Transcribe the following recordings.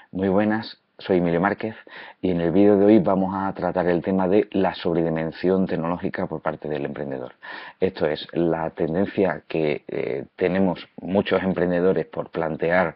Muy buenas, soy Emilio Márquez y en el vídeo de hoy vamos a tratar el tema de la sobredimensión tecnológica por parte del emprendedor. Esto es la tendencia que tenemos muchos emprendedores por plantear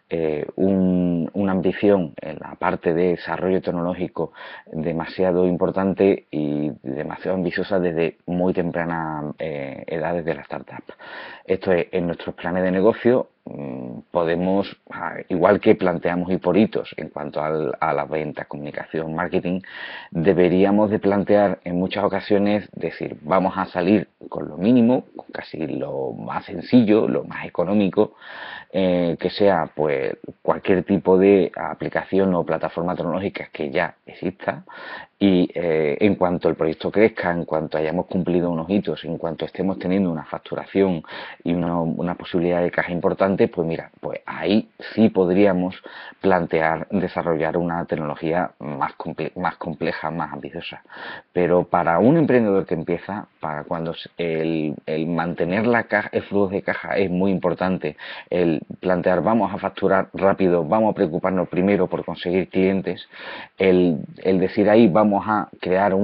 una ambición en la parte de desarrollo tecnológico demasiado importante y demasiado ambiciosa desde muy temprana edades de la startup. Esto es, en nuestros planes de negocio podemos, igual que planteamos ir por hitos en cuanto a la venta, comunicación, marketing, deberíamos de plantear en muchas ocasiones decir, vamos a salir con lo mínimo, con casi lo más sencillo, lo más económico, que sea pues cualquier tipo de aplicación o plataforma tecnológica que ya exista y en cuanto el proyecto crezca, en cuanto hayamos cumplido unos hitos, en cuanto estemos teniendo una facturación y una posibilidad de caja importante, pues mira, pues ahí sí podríamos plantear desarrollar una tecnología más compleja, más ambiciosa. Pero para un emprendedor que empieza, para cuando el mantener el flujo de caja es muy importante, el plantear vamos a facturar rápido, vamos a preocuparnos primero por conseguir clientes, el decir ahí vamos a crear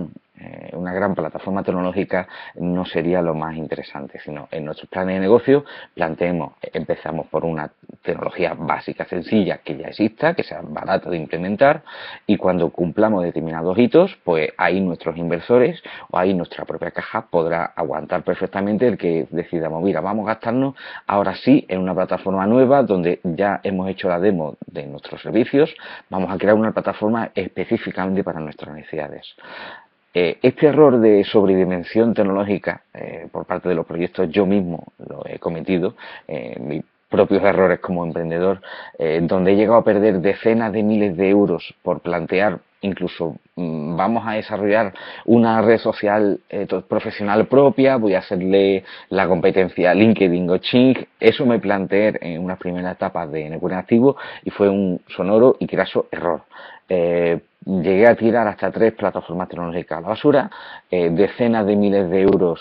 una gran plataforma tecnológica no sería lo más interesante, sino en nuestros planes de negocio empezamos por una tecnología básica, sencilla, que ya exista, que sea barata de implementar y cuando cumplamos determinados hitos, pues ahí nuestros inversores o ahí nuestra propia caja podrá aguantar perfectamente el que decidamos, mira, vamos a gastarnos ahora sí en una plataforma nueva donde ya hemos hecho la demo de nuestros servicios, vamos a crear una plataforma específicamente para nuestras necesidades. Este error de sobredimensión tecnológica por parte de los proyectos yo mismo lo he cometido, mis propios errores como emprendedor, donde he llegado a perder decenas de miles de euros por plantear incluso vamos a desarrollar una red social profesional propia, voy a hacerle la competencia a LinkedIn o Ching, eso me planteé en unas primeras etapas de networking activo y fue un sonoro y craso error. Llegué a tirar hasta 3 plataformas tecnológicas a la basura, decenas de miles de euros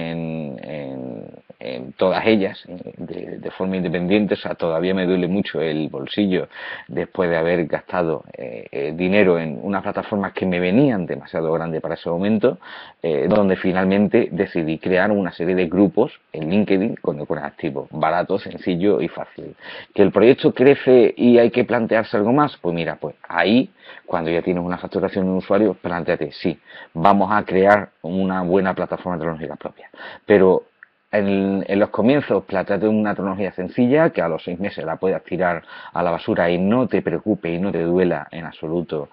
en todas ellas de forma independiente, o sea, todavía me duele mucho el bolsillo después de haber gastado dinero en unas plataformas que me venían demasiado grandes para ese momento, donde finalmente decidí crear una serie de grupos en LinkedIn con el activo, barato, sencillo y fácil. ¿Que el proyecto crece y hay que plantearse algo más? Pues mira, pues ahí, cuando ya tienes una facturación de un usuario, planteate, sí, vamos a crear una buena plataforma tecnológica propia. Pero en los comienzos, planteate una tecnología sencilla que a los 6 meses la puedas tirar a la basura y no te preocupe y no te duela en absoluto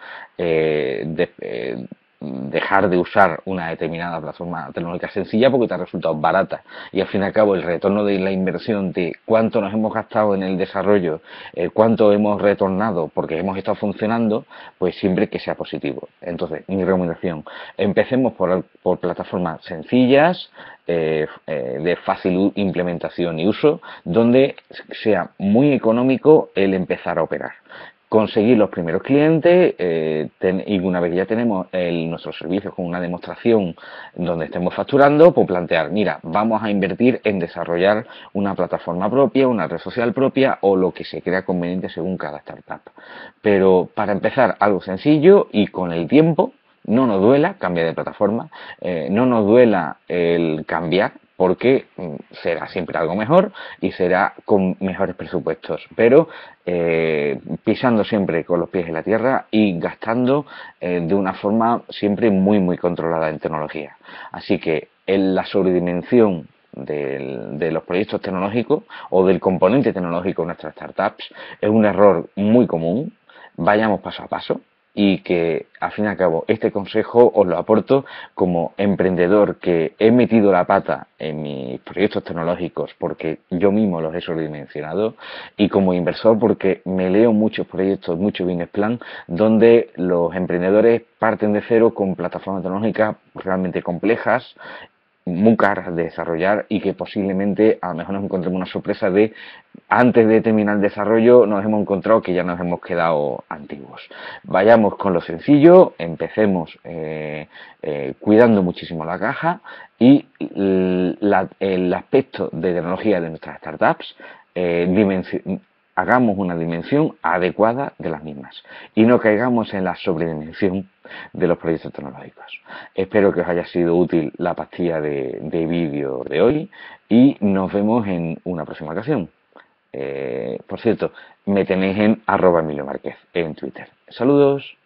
dejar de usar una determinada plataforma tecnológica sencilla porque te ha resultado barata y al fin y al cabo el retorno de la inversión de cuánto nos hemos gastado en el desarrollo, cuánto hemos retornado porque hemos estado funcionando, pues siempre que sea positivo. Entonces, mi recomendación, empecemos por plataformas sencillas, de fácil implementación y uso, donde sea muy económico el empezar a operar, conseguir los primeros clientes y una vez que ya tenemos nuestros servicios con una demostración donde estemos facturando, pues plantear, mira, vamos a invertir en desarrollar una plataforma propia, una red social propia o lo que se crea conveniente según cada startup. Pero para empezar, algo sencillo y con el tiempo, no nos duela cambiar de plataforma, no nos duela el cambiar, porque será siempre algo mejor y será con mejores presupuestos, pero pisando siempre con los pies en la tierra y gastando de una forma siempre muy controlada en tecnología. Así que en la sobredimensión de los proyectos tecnológicos o del componente tecnológico de nuestras startups es un error muy común. Vayamos paso a paso y que al fin y al cabo este consejo os lo aporto como emprendedor que he metido la pata en mis proyectos tecnológicos porque yo mismo los he sobredimensionado y como inversor porque me leo muchos proyectos, muchos business plan donde los emprendedores parten de cero con plataformas tecnológicas realmente complejas, muy caras de desarrollar y que posiblemente a lo mejor nos encontremos una sorpresa de antes de terminar el desarrollo nos hemos encontrado que ya nos hemos quedado antiguos. Vayamos con lo sencillo, empecemos cuidando muchísimo la caja y el aspecto de tecnología de nuestras startups hagamos una dimensión adecuada de las mismas y no caigamos en la sobredimensión de los proyectos tecnológicos. Espero que os haya sido útil la pastilla de vídeo de hoy y nos vemos en una próxima ocasión. Por cierto, me tenéis en @EmilioMárquez en Twitter. Saludos.